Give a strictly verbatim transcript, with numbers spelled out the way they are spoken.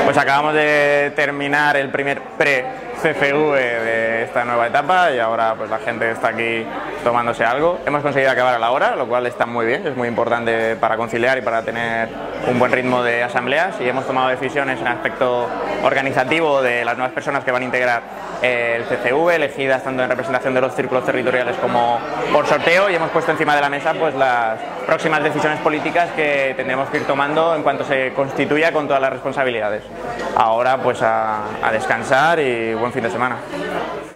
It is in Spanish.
Pues acabamos de terminar el primer pre-C C V de esta nueva etapa y ahora pues la gente está aquí tomándose algo. Hemos conseguido acabar a la hora, lo cual está muy bien, es muy importante para conciliar y para tener un buen ritmo de asambleas, y hemos tomado decisiones en aspecto organizativo de las nuevas personas que van a integrar el C C V, elegidas tanto en representación de los círculos territoriales como por sorteo, y hemos puesto encima de la mesa pues las próximas decisiones políticas que tendremos que ir tomando en cuanto se constituya con todas las responsabilidades. Ahora pues a, a descansar y buen fin de semana.